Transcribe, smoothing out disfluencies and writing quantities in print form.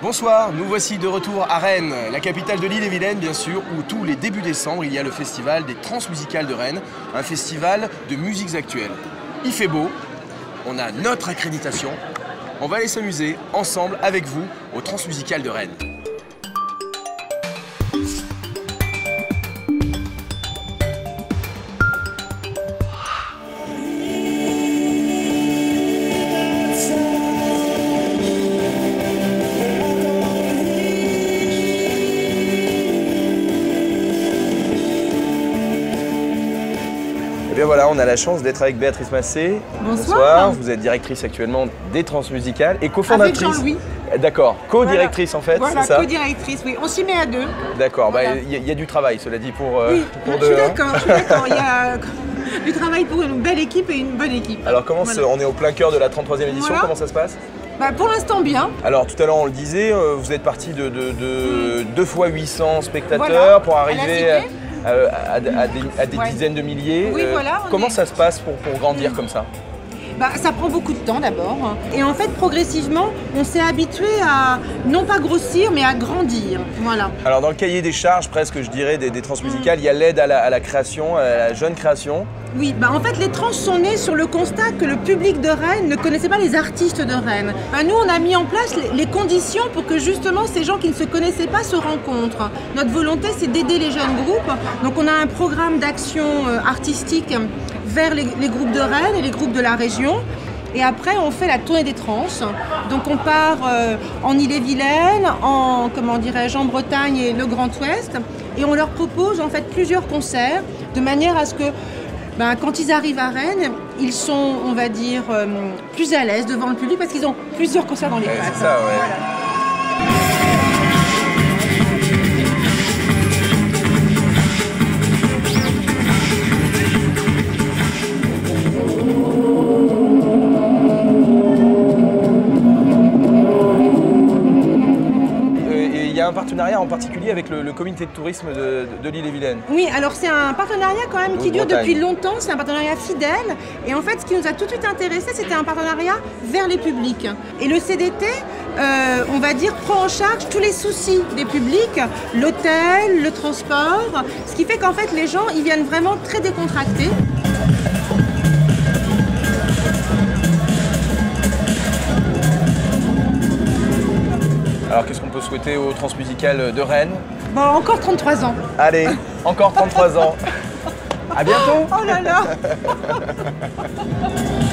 Bonsoir, nous voici de retour à Rennes, la capitale de l'Ille-et-Vilaine bien sûr, où tous les débuts décembre il y a le festival des Transmusicales de Rennes, un festival de musiques actuelles. Il fait beau, on a notre accréditation, on va aller s'amuser ensemble avec vous aux Transmusicales de Rennes. Et bien voilà, on a la chance d'être avec Béatrice Massé. Bonsoir. Vous êtes directrice actuellement des Transmusicales et cofondatrice. Avec Jean-Louis. D'accord, co-directrice en fait, voilà, c'est ça? Co-directrice, oui. On s'y met à deux. D'accord, voilà. y a du travail, cela dit, pour je deux. suis d'accord, il y a du travail pour une belle équipe et une bonne équipe. Alors on est au plein cœur de la 33e édition, comment ça se passe? Pour l'instant bien. Alors tout à l'heure on le disait, vous êtes parti de 2 fois 800 spectateurs pour arriver à des dizaines de milliers. Oui, comment ça se passe pour grandir comme ça? Ça prend beaucoup de temps d'abord. Et en fait, progressivement, on s'est habitué à non pas grossir, mais à grandir. Voilà. Alors dans le cahier des charges, presque, je dirais, des Transmusicales, il y a l'aide à la création, à la jeune création. Oui, en fait, les trans sont nés sur le constat que le public de Rennes ne connaissait pas les artistes de Rennes. Nous, on a mis en place les conditions pour que justement ces gens qui ne se connaissaient pas se rencontrent. Notre volonté, c'est d'aider les jeunes groupes. Donc on a un programme d'action artistique vers les groupes de Rennes et les groupes de la région. Et après, on fait la tournée des trans. Donc on part en Ille-et-Vilaine, en Bretagne et le Grand Ouest. Et on leur propose en fait plusieurs concerts de manière à ce que quand ils arrivent à Rennes, ils sont, on va dire, plus à l'aise devant le public parce qu'ils ont plusieurs concerts dans les pattes. C'est ça, ouais. Voilà. Il y a un partenariat en particulier avec le comité de tourisme de l'Ille-et-Vilaine. Oui, alors c'est un partenariat quand même qui dure depuis longtemps, c'est un partenariat fidèle. Et en fait, ce qui nous a tout de suite intéressé, c'était un partenariat vers les publics. Et le CDT, on va dire, prend en charge tous les soucis des publics, l'hôtel, le transport, ce qui fait qu'en fait, les gens, ils viennent vraiment très décontractés. Alors qu'est-ce qu'on peut souhaiter aux Transmusicales de Rennes? Encore 33 ans. Allez, encore 33 ans. À bientôt. Oh là là.